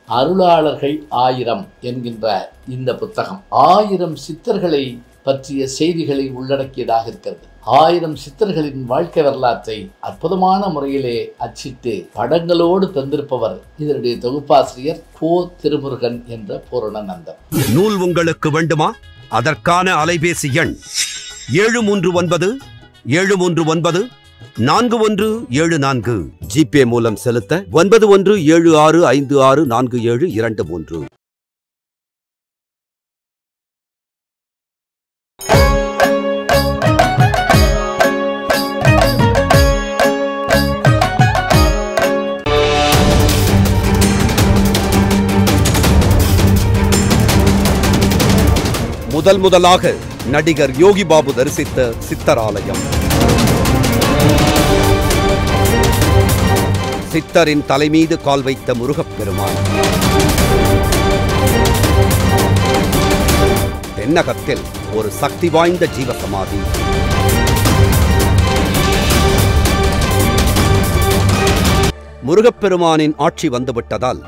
அருளாளர்கள் 1000 என்கின்ற இந்த புத்தகம் 1000 சித்தர்களை பற்றிய செய்திகளை உள்ளடக்கியதாக இருக்கிறது. 1000 சித்தர்களின் வாழ்க்கை வரலாற்றை அற்புதமான முறையிலே அச்சிட்டு படங்களோடு தந்திருப்பவர் இதனுடைய தொகுப்பாசிரியர் கோ. திருமுருகன் என்ற பூரணநந்தன். நூல் உங்களுக்கு வேண்டுமா? அதற்கான அலைபேசி எண் 739 ஜிபே மூலம் செலுத்த 9176564723. முதலாக நடிகர் யோகி பாபு தரிசித்த சித்தராலயம். சித்தரின் தலைமீது கால் வைத்த முருகப்பெருமான். தென்னகத்தில் ஒரு சக்தி வாய்ந்த ஜீவசமாதி. முருகப்பெருமானின் ஆட்சி வந்துவிட்டதால்,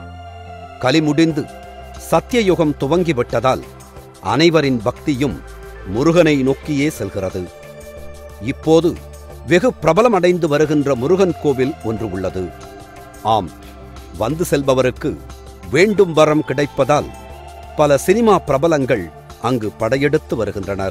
கலி முடிந்து சத்தியயுகம் துவங்கிவிட்டதால் அனைவரின் பக்தியும் முருகனை நோக்கியே செல்கிறது. இப்போது வெகு பிரபலமடைந்து வருகின்ற முருகன் கோவில் ஒன்று உள்ளது. ஆம், வந்து செல்பவருக்கு வேண்டும் வரம் கிடைப்பதால் பல சினிமா பிரபலங்கள் அங்கு படையெடுத்து வருகின்றனர்.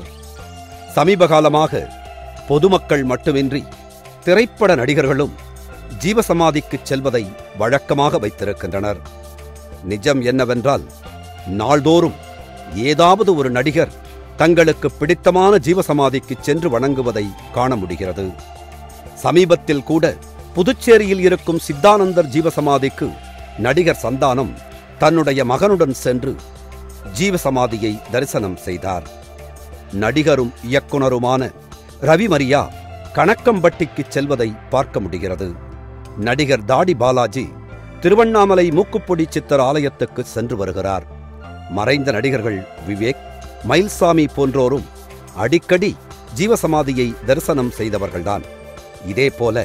சமீபகாலமாக பொதுமக்கள் மட்டுமின்றி திரைப்பட நடிகர்களும் ஜீவசமாதிக்குச் செல்வதை வழக்கமாக வைத்திருக்கின்றனர். நிஜம் என்னவென்றால், நாள்தோறும் ஏதாவது ஒரு நடிகர் தங்களுக்கு பிடித்தமான ஜீவசமாதிக்கு சென்று வணங்குவதை காண முடிகிறது. சமீபத்தில் கூட புதுச்சேரியில் இருக்கும் சித்தானந்தர் ஜீவசமாதிக்கு நடிகர் சந்தானம் தன்னுடைய மகனுடன் சென்று ஜீவசமாதியை தரிசனம் செய்தார். நடிகரும் இயக்குனருமான ரவி மரியா கணக்கம்பட்டிக்கு செல்வதை பார்க்க முடிகிறது. நடிகர் தாடி பாலாஜி திருவண்ணாமலை மூக்குப்பொடி சித்தர் ஆலயத்துக்கு சென்று வருகிறார். மறைந்த நடிகர்கள் விவேக், மயில்சாமி போன்றோரும் அடிக்கடி ஜீவசமாதியை தரிசனம் செய்தவர்கள்தான். இதேபோல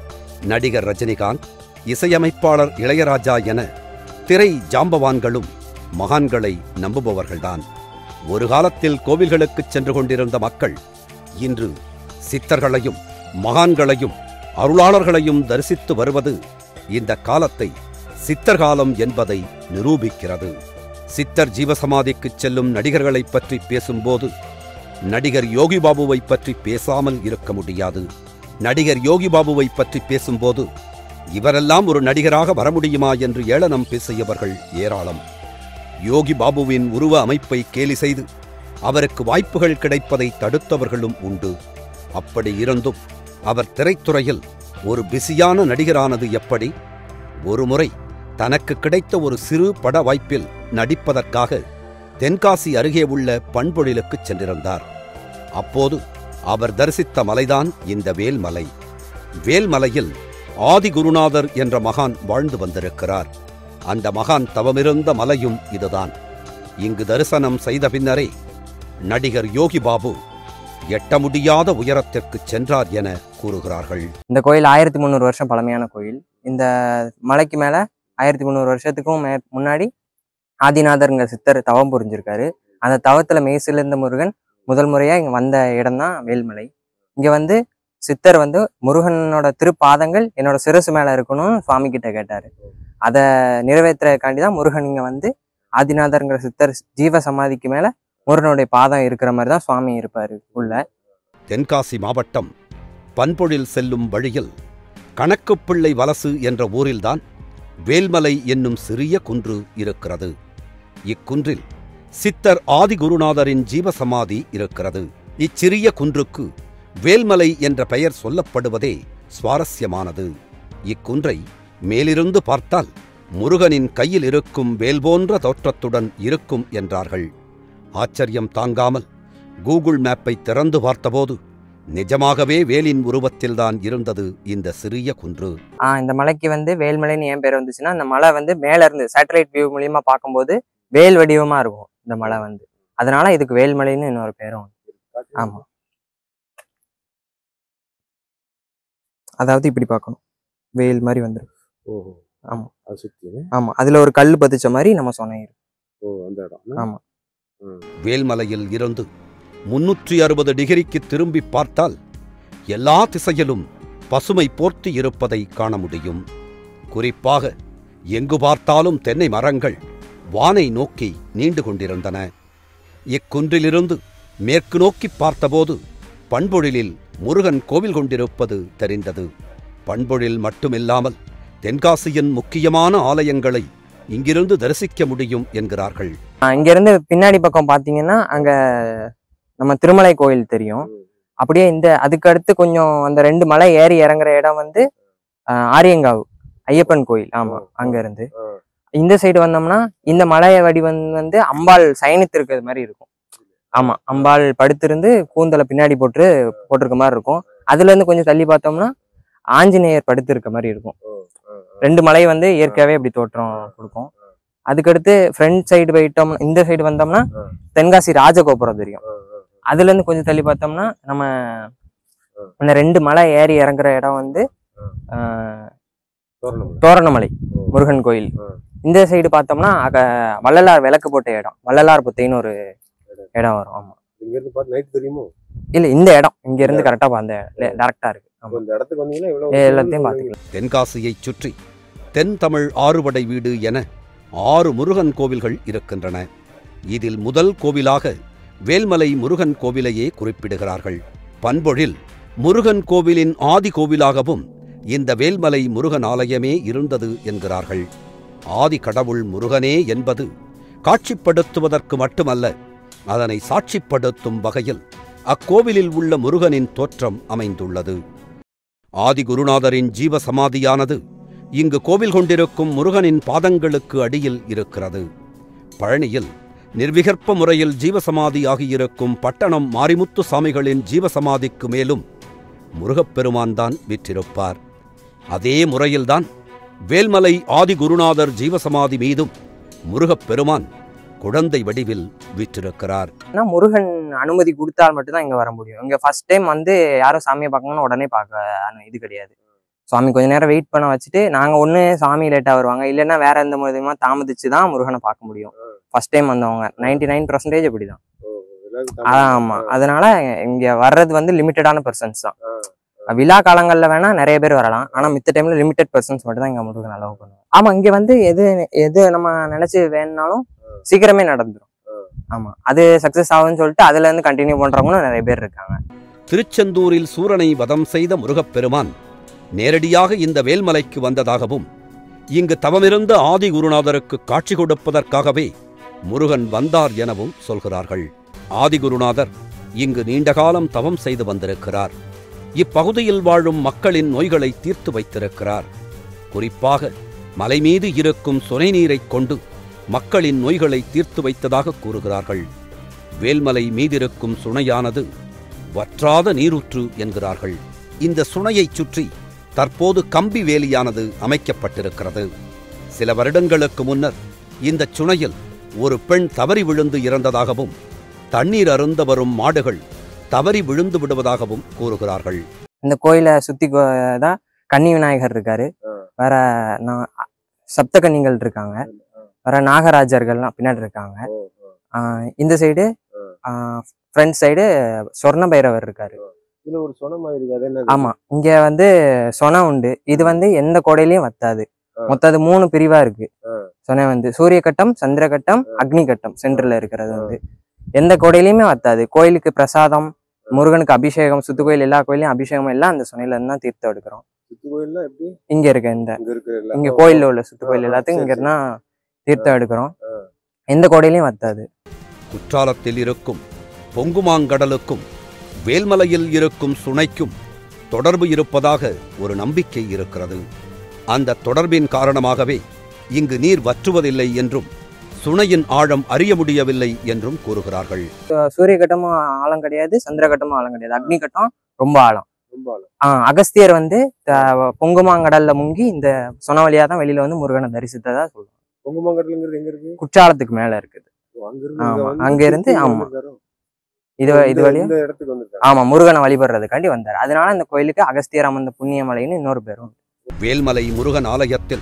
நடிகர் ரஜினிகாந்த், இசையமைப்பாளர் இளையராஜா என திரை ஜாம்பவான்களும் மகான்களை நம்புபவர்கள்தான். ஒரு காலத்தில் கோவில்களுக்குச் சென்று கொண்டிருந்த மக்கள் இன்று சித்தர்களையும் மகான்களையும் அருளாளர்களையும் தரிசித்து வருவது இந்த காலத்தை சித்தர்காலம் என்பதை நிரூபிக்கிறது. சித்தர் ஜீவசமாதிக்குச் செல்லும் நடிகர்களை பற்றி பேசும்போது நடிகர் யோகி பாபுவை பற்றி பேசாமல் இருக்க முடியாது. நடிகர் யோகி பாபுவை பற்றி பேசும்போது இவரெல்லாம் ஒரு நடிகராக வர முடியுமா என்று ஏளனம் பேசியவர்கள் ஏராளம். யோகி பாபுவின் உருவ அமைப்பை கேலி செய்து அவருக்கு வாய்ப்புகள் கிடைப்பதை தடுத்தவர்களும் உண்டு. அப்படி இருந்தும் அவர் திரைத்துறையில் ஒரு பிஸியான நடிகரானது எப்படி? ஒருமுறை தனக்கு கிடைத்த ஒரு சிறு பட வாய்ப்பில் நடிப்பதற்காக தென்காசி அருகே உள்ள பண்பொழிலுக்குச் சென்றிருந்தார். அப்போது அவர் தரிசித்த மலைதான் இந்த வேல்மலை. வேல்மலையில் ஆதிகுருநாதர் என்ற மகான் வாழ்ந்து வந்திருக்கிறார். அந்த மகான் தவமிருந்த மலையும் இதுதான். இங்கு தரிசனம் செய்த பின்னரே நடிகர் யோகி பாபு எட்ட முடியாத உயரத்திற்கு சென்றார் என கூறுகிறார்கள். இந்த கோயில் 1300 வருஷம் பழமையான கோயில். இந்த மலைக்கு மேல 1300 வருஷத்துக்கும் முன்னாடி ஆதிநாதர்ங்கிற சித்தர் தவம் புரிஞ்சிருக்காரு. அந்த தவத்துல மெய்சிலிருந்த முருகன் முதல் முறையா இங்க வந்த இடம்தான் வேல்மலை. இங்க வந்து சித்தர் வந்து முருகனோட திருப்பாதங்கள் என்னோட சிரசு மேல இருக்கணும்னு சுவாமி கிட்ட கேட்டாரு. அதை நிறைவேற்றுறதுக்காண்டிதான் முருகன் இங்க வந்து ஆதிநாதர்ங்கிற சித்தர் ஜீவ சமாதிக்கு மேல முருகனுடைய பாதம் இருக்கிற மாதிரி தான் சுவாமி இருப்பாரு உள்ள. தென்காசி மாவட்டம் பண்பொழில் செல்லும் வழியில் கணக்குப்பிள்ளை வலசு என்ற ஊரில்தான் வேல்மலை என்னும் சிறிய குன்று இருக்கிறது. இக்குன்றில் சித்தர் ஆதிகுருநாதரின் ஜீவசமாதி இருக்கிறது. இச்சிறிய குன்றுக்கு வேல்மலை என்ற பெயர் சொல்லப்படுவதே சுவாரஸ்யமானது. இக்குன்றை மேலிருந்து பார்த்தால் முருகனின் கையில் இருக்கும் வேல் போன்ற தோற்றத்துடன் இருக்கும் என்றார்கள். ஆச்சரியம் தாங்காமல் கூகுள் மேப்பை திறந்து பார்த்தபோது நிஜமாகவே வேலின் உருவத்தில்தான் இருந்தது இந்த சிறிய குன்று. இந்த மலைக்கு வந்து வேல்மலைன்னு ஏன் பேர் வந்துச்சுன்னா, இந்த மலை வந்து மேல இருந்து சேட்டலைட் வியூ மூலியமா பார்க்கும்போது வேல் வடிவமா இருக்கும் இந்த மலை வந்து. அதனால இதுக்கு வேல்மலைன்னு இன்னொரு பேரும். ஆமா, அதாவது இப்படி பார்க்கணும், வேல் மாதிரி வந்துடும். ஆமா அது சுத்தி. ஆமா, அதுல ஒரு கல் பதிச்ச மாதிரி நம்ம சொன்ன இருக்கு. ஓ, அந்த இடம். ஆமா. வேல்மலையில் இருந்து 360 டிகிரிக்கு திரும்பி பார்த்தால் எல்லா திசையிலும் பசுமை போர்த்தி இருப்பதை காண முடியும். குறிப்பாக எங்கு பார்த்தாலும் தென்னை மரங்கள் வானை நோக்கி நீண்டு கொண்டிருந்தன. இக்குன்றிலிருந்து மேற்கு நோக்கி பார்த்தபோது பண்பொழிலில் முருகன் கோவில் கொண்டிருப்பது தெரிந்தது. பண்பொழில் மட்டுமில்லாமல் தென்காசியின் முக்கியமான ஆலயங்களை இங்கிருந்து தரிசிக்க முடியும் என்கிறார்கள். இங்கிருந்து பின்னாடி பக்கம் பாத்தீங்கன்னா அங்க நம்ம திருமலை கோயில் தெரியும். அப்படியே அதுக்கு அடுத்து கொஞ்சம் அந்த 2 மலை ஏறி இறங்குற இடம் வந்து ஆரியங்காவு ஐயப்பன் கோயில். ஆமா, அங்க இருந்து இந்த சைடு வந்தோம்னா இந்த மலைய வடிவம் வந்து அம்பாள் சயனித்து இருக்கிறது மாதிரி இருக்கும். ஆமா, அம்பாள் படுத்திருந்து கூந்தலை பின்னாடி போட்டிருக்க மாதிரி இருக்கும். அதுல இருந்து கொஞ்சம் தள்ளி பார்த்தோம்னா ஆஞ்சநேயர் படுத்து இருக்க மாதிரி இருக்கும். 2 மலை வந்து இயற்கையாவே இப்படி தோற்றம் கொடுக்கும். அதுக்கடுத்து ஃப்ரண்ட் சைடு போயிட்டோம், இந்த சைடு வந்தோம்னா தென்காசி ராஜகோபுரம் தெரியும். அதுல இருந்து கொஞ்சம் தள்ளி பார்த்தோம்னா நம்ம அந்த 2 மலை ஏறி இறங்குற இடம் வந்து தோரணமலை முருகன் கோயில். இந்த சைடு பார்த்தோம்னா வள்ளலார் விளக்கு போட்ட இடம், வள்ளலார் புத்தைன்னு ஒரு இடம் வரும். ஆமா, இல்ல இந்த இடம் இங்க இருந்து கரெக்டா டைரக்டா இருக்கு. எல்லாத்தையும் பாத்துக்கலாம். தென்காசியை சுற்றி தென் தமிழ் ஆறுபடை வீடு என 6 முருகன் கோவில்கள் இருக்கின்றன. இதில் முதல் கோவிலாக வேல்மலை முருகன் கோவிலையே குறிப்பிடுகிறார்கள். பண்பொழில் முருகன் கோவிலின் ஆதி கோவிலாகவும் இந்த வேல்மலை முருகன் ஆலயமே இருந்தது என்கிறார்கள். ஆதி கடவுள் முருகனே என்பது காட்சிப்படுத்துவதற்கு மட்டுமல்ல, அதனை சாட்சிப்படுத்தும் வகையில் அக்கோவிலில் உள்ள முருகனின் தோற்றம் அமைந்துள்ளது. ஆதி குருநாதரின் ஜீவசமாதியானது இங்கு கோவில் கொண்டிருக்கும் முருகனின் பாதங்களுக்கு அடியில் இருக்கிறது. பழனியில் நிர்விகற்ப முறையில் ஜீவசமாதியாகியிருக்கும் பட்டணம் மாரிமுத்து சாமிகளின் ஜீவசமாதிக்கு மேலும் முருகப்பெருமான் தான் விற்றிருப்பார். அதே முறையில்தான் வேல்மலை ஆதி குருநாதர் ஜீவசமாதி மீதும் முருகப்பெருமான் குழந்தை வடிவில் விற்றிருக்கிறார். முருகன் அனுமதி கொடுத்தால் மட்டும்தான் இங்க வர முடியும். இங்க ஃபர்ஸ்ட் டைம் வந்து யாரும் சாமியை பார்க்கணும்னு உடனே பார்க்க இது கிடையாது. சுவாமி கொஞ்ச நேரம் வெயிட் பண்ண வச்சுட்டு நாங்க ஒண்ணு சாமி லேட்டா வருவாங்க, இல்லைன்னா வேற எந்த மூலமா தாமதிச்சுதான் முருகனை பார்க்க முடியும். ஃபர்ஸ்ட் டைம் வந்தவங்க 99% அப்படிதான். ஆமா, அதனால இங்க வர்றது வந்து லிமிட்டடான பர்சன்ஸ் தான். விழா காலங்கள்ல வேணா நிறைய பேர் வரலாம், ஆனா மித்த டைம்ல லிமிடெட் பர்சன்ஸ் மட்டும் தான் இங்க முருகன் அலோவ் பண்ணுவாங்க. ஆமா, இங்க வந்து எது நம்ம நினைச்சு வேணும்னாலும் சீக்கிரமே நடந்துடும். ஆமா, அது சக்சஸ் ஆகும்னு சொல்லிட்டு அதுல இருந்து கண்டினியூ பண்றவங்களும் நிறைய பேர் இருக்காங்க. திருச்செந்தூரில் சூரனை வதம் செய்த முருகப்பெருமான் நேரடியாக இந்த வேல்மலைக்கு வந்ததாகவும், இங்கு தவமிருந்த ஆதி குருநாதருக்கு காட்சி கொடுப்பதற்காகவே முருகன் வந்தார் எனவும் சொல்கிறார்கள். ஆதி குருநாதர் இங்கு நீண்ட காலம் தவம் செய்து வந்திருக்கிறார். இப்பகுதியில் வாழும் மக்களின் நோய்களை தீர்த்து வைத்திருக்கிறார். குறிப்பாக மலை மீது இருக்கும் சுனை நீரைக் கொண்டு மக்களின் நோய்களை தீர்த்து வைத்ததாக கூறுகிறார்கள். வேல்மலை மீதிருக்கும் சுனையானது வற்றாத நீரூற்று என்கிறார்கள். இந்த சுனையைச் சுற்றி தற்போது கம்பி வேலியானது அமைக்கப்பட்டிருக்கிறது. சில வருடங்களுக்கு முன்னர் இந்த சுனையில் ஒரு பெண் தவறி விழுந்து இறந்ததாகவும், தண்ணீர் அருந்த வரும் மாடுகள் தவறி விழுந்து விடுவதாகவும் கூறுகிறார்கள். இந்த கோயிலை சுத்தி தான் கன்னி விநாயகர் இருக்காரு, வேற சப்த கன்னிகள் இருக்காங்க, வேற நாகராஜர்கள்லாம் பின்னாடி இருக்காங்க. இந்த side front side Swarna Bhairavar இருக்காரு. ஆமா, இங்க வந்து சொனை உண்டு. இது வந்து எந்த கோடையிலயும் வத்தாது. மொத்தம் அது 3 பிரிவா இருக்கு. சொனை வந்து சூரிய கட்டம், சந்திர கட்டம், அக்னி கட்டம். சென்டர்ல இருக்கிறது வந்து எந்த கோடையிலயுமே வத்தாது. கோயிலுக்கு பிரசாதம், முருகனுக்கு அபிஷேகம், சுத்து கோயில் எல்லா கோயிலையும் அபிஷேகம் எல்லாம் அந்த சொனையில இருந்து தான் தீர்த்தம் எடுக்கிறோம். இங்க இருக்க இங்க கோயில்ல உள்ள சுத்து கோயில் எல்லாத்தையும் இங்க இருந்தா தீர்த்தம் எடுக்கிறோம். எந்த கோடையிலயும் வத்தாது. குற்றாலத்தில் இருக்கும் பொங்குமாங்கடலுக்கும் வேல்மலையில் இருக்கும் சுனைக்கும் தொடர்பு இருப்பதாக ஒரு நம்பிக்கை இருக்கிறது. அந்த தொடர்பின் காரணமாகவே இங்கு நீர் வற்றுவதில்லை என்றும் சுனையின் ஆழம் அறிய முடியவில்லை என்றும் கூறுகிறார்கள். சூரிய கட்டமும் ஆழம் கிடையாது, சந்திர கட்டமும் ஆழம் கிடையாது. அக்னி கட்டம் ரொம்ப ஆழம். அகஸ்தியர் வந்து பொங்குமாங்கடல்ல முங்கி இந்த சொன வழியா தான் வெளியில வந்து முருகனை தரிசித்ததா சொல்லுவாங்க. பொங்குமாங்கடல்ங்கிறது எங்க இருக்கு? குற்றாலத்துக்கு மேல இருக்குது. ஆமா, அங்க இருந்து ஆமா இது வழியா ஆமா முருகனை வழிபடுறதுக்காண்டி வந்தார். அதனால இந்த கோயிலுக்கு அகஸ்தியர் அமர்ந்த புண்ணிய மலைன்னு இன்னொரு பேரும். வேல்மலை முருகன் ஆலயத்தில்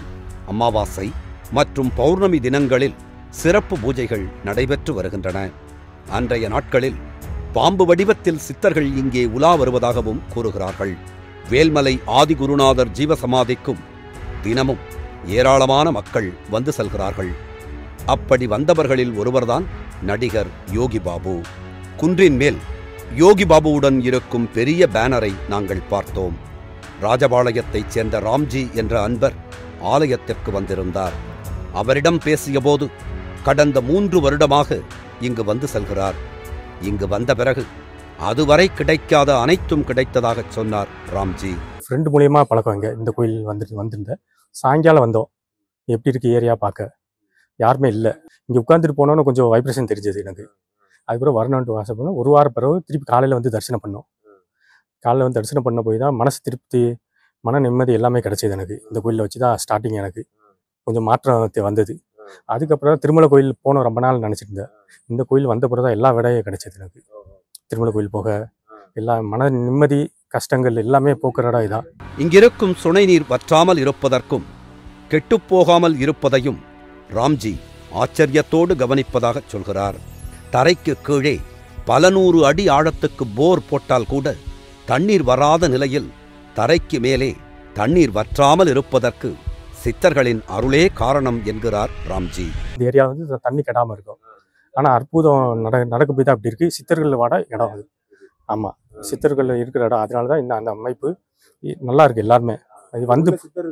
அமாவாசை மற்றும் பௌர்ணமி தினங்களில் சிறப்பு பூஜைகள் நடைபெற்று வருகின்றன. அன்றைய நாட்களில் பாம்பு வடிவத்தில் சித்தர்கள் இங்கே உலா வருவதாகவும் கூறுகிறார்கள். வேல்மலை ஆதிகுருநாதர் ஜீவசமாதிக்கும் தினமும் ஏராளமான மக்கள் வந்து செல்கிறார்கள். அப்படி வந்தவர்களில் ஒருவர்தான் நடிகர் யோகி பாபு. குன்றின் மேல் யோகி பாபுவுடன் இருக்கும் பெரிய பேனரை நாங்கள் பார்த்தோம். ராஜபாளையத்தைச் சேர்ந்த ராம்ஜி என்ற அன்பர் ஆலயத்திற்கு வந்திருந்தார். அவரிடம் பேசியபோது கடந்த 3 வருடமாக இங்கு வந்து செல்கிறார். இங்கு வந்த பிறகு அதுவரை கிடைக்காத அனைத்தும் கிடைத்ததாகச் சொன்னார் ராம்ஜி. ஃப்ரெண்டு மூலியமா பழக்கம் இங்கே இந்த கோயில் வந்திருந்தேன். சாயங்காலம் வந்தோம். எப்படி இருக்கு ஏரியா பார்க்க, யாருமே இல்லை. இங்கே உட்காந்துட்டு போனோன்னு கொஞ்சம் வைப்ரேஷன் தெரிஞ்சது எனக்கு. அதுக்கப்புறம் வரணுன்ட்டு ஆசைப்படணும். ஒரு வாரம் பிறகு திருப்பி காலையில் வந்து தரிசனம் பண்ணோம். காலையில் வந்து தரிசனம் பண்ண போய் தான் மனசு திருப்தி, மன நிம்மதி எல்லாமே கிடைச்சது எனக்கு. இந்த கோயிலில் வச்சு தான் ஸ்டார்டிங் எனக்கு கொஞ்சம் மாற்றம் வந்தது. அதுக்கப்புறம் திருமலை கோயில் போனோம் ரொம்ப நாள் நினச்சிட்டு இருந்தேன். இந்த கோயில் வந்த பிறகு தான் எல்லா விடையும் கிடைச்சது எனக்கு. திருமலை கோயில் போக எல்லா மன நிம்மதி, கஷ்டங்கள் எல்லாமே போக்குற இடம் இதான். இங்கிருக்கும் சுனை நீர் வற்றாமல் இருப்பதற்கும் கெட்டுப்போகாமல் இருப்பதையும் ராம்ஜி ஆச்சரியத்தோடு கவனிப்பதாகச் சொல்கிறார். தரைக்கு கீழே பல 100 அடி ஆழத்துக்கு போர் போட்டால் கூட தண்ணீர் வராத நிலையில் தரைக்கு மேலே தண்ணீர் வற்றாமல் இருப்பதற்கு சித்தர்களின் அருளே காரணம் என்கிறார் ராம்ஜி. இந்த ஏரியா வந்து தண்ணி கெடாமல் இருக்கும். ஆனால் அற்புதம் நடக்க போய் தான் அப்படி இருக்கு. சித்தர்கள் வாட இடம் அது. ஆமாம், சித்தர்கள் இருக்கிற இடம். அதனால தான் இந்த அந்த அமைப்பு நல்லா இருக்கு. எல்லாருமே அது வந்து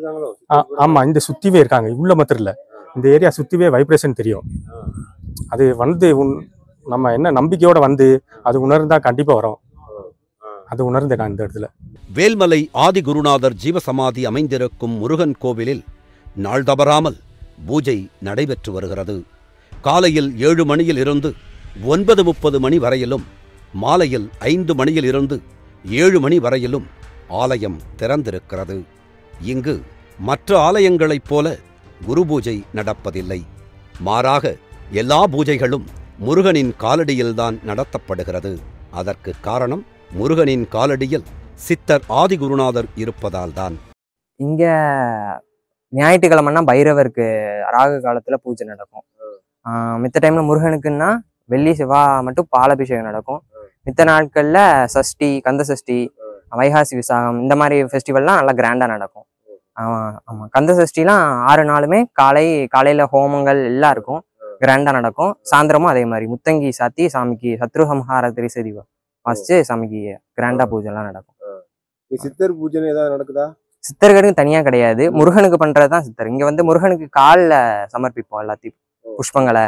ஆமாம், இந்த சுற்றிவே இருக்காங்க. உள்ள மாத்திரம் இல்லை, இந்த ஏரியா சுற்றிவே வைப்ரேஷன் தெரியும். அது வந்து நம்ம என்ன நம்பிக்கையோட வந்து அது உணர்ந்தா கண்டிப்பாக வரும். அது உணர்ந்தேன் நான் இந்த இடத்துல. வேல்மலை ஆதிகுருநாதர் ஜீவசமாதி அமைந்திருக்கும் முருகன் கோவிலில் நாள் தவறாமல் பூஜை நடைபெற்று வருகிறது. காலையில் 7 மணியில் இருந்து 9:30 மணி வரையிலும், மாலையில் 5 மணியில் இருந்து 7 மணி வரையிலும் ஆலயம் திறந்திருக்கிறது. இங்கு மற்ற ஆலயங்களைப் போல குரு பூஜை நடப்பதில்லை. மாறாக எல்லா பூஜைகளும் முருகனின் காலடியில்தான் நடத்தப்படுகிறது. அதற்கு காரணம் முருகனின் காலடியில் சித்தர் ஆதிகுருநாதர் இருப்பதால்தான். இங்க ஞாயிற்றுக்கிழமைன்னா பைரவருக்கு ராகு காலத்துல பூஜை நடக்கும். மித்த டைம்ல முருகனுக்குன்னா வெள்ளி செவ்வாய் மட்டும் பாலாபிஷேகம் நடக்கும். மித்த நாட்கள்ல சஷ்டி, கந்த சஷ்டி, வைகாசி விசாகம் இந்த மாதிரி ஃபெஸ்டிவல்லாம் நல்லா கிராண்டா நடக்கும். ஆமா, கந்த சஷ்டிலாம் 6 நாளுமே காலையில ஹோமங்கள் எல்லாம் இருக்கும், கிராண்டா நடக்கும். சாயந்தரமும் அதே மாதிரி முத்தங்கி சாத்தி சாமிக்கு சத்ருசம்ஹார திரிசதி வாசிச்சு சாமிக்கு கிராண்டா பூஜை எல்லாம் நடக்கும். சித்தர் பூஜை ஏதாவது நடக்குதா? சித்தர்களுக்கு தனியா கிடையாது, முருகனுக்கு பண்றதுதான் சித்தர். இங்க வந்து முருகனுக்கு காலில் சமர்ப்பிப்போம் எல்லாத்தையும், புஷ்பங்களை,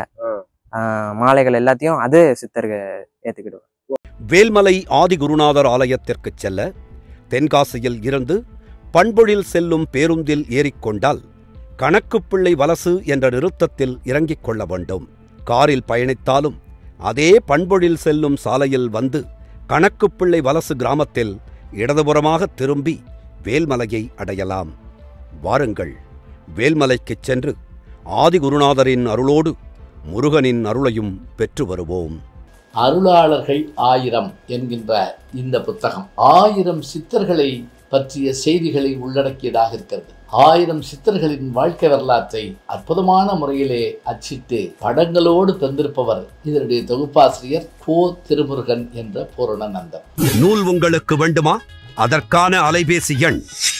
மாலைகள் எல்லாத்தையும். அது சித்தருக்கு ஏத்துக்கிடுவோம். வேல்மலை ஆதிகுருநாதர் ஆலயத்திற்கு செல்ல தென்காசியில் இருந்து பண்பொழில் செல்லும் பேருந்தில் ஏறிக்கொண்டால் கணக்குப்பிள்ளை வலசு என்ற நிறுத்தத்தில் இறங்கிக் கொள்ள வேண்டும். காரில் பயணித்தாலும் அதே பண்பொழில் செல்லும் சாலையில் வந்து கணக்குப்பிள்ளை வலசு கிராமத்தில் இடதுபுறமாக திரும்பி வேல்மலையை அடையலாம். வாருங்கள், வேல்மலைக்குச் சென்று ஆதிகுருநாதரின் அருளோடு முருகனின் அருளையும் பெற்று வருவோம். அருளாளர்கள் 1000 என்கின்ற இந்த புத்தகம் 1000 சித்தர்களை பற்றிய செய்திகளை உள்ளடக்கியதாக இருக்கிறது. 1000 சித்தர்களின் வாழ்க்கை வரலாற்றை அற்புதமான முறையிலே அச்சிட்டு படங்களோடு தந்திருப்பவர் இதனுடைய தொகுப்பாசிரியர் கோ. திருமுருகன் என்ற பூரணநந்தன். நூல் உங்களுக்கு வேண்டுமா? அதற்கான அலைபேசி எண்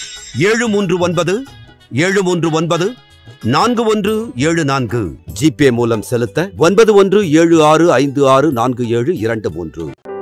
739-739-4174. ஜிபே மூலம் செலுத்த 9176564723.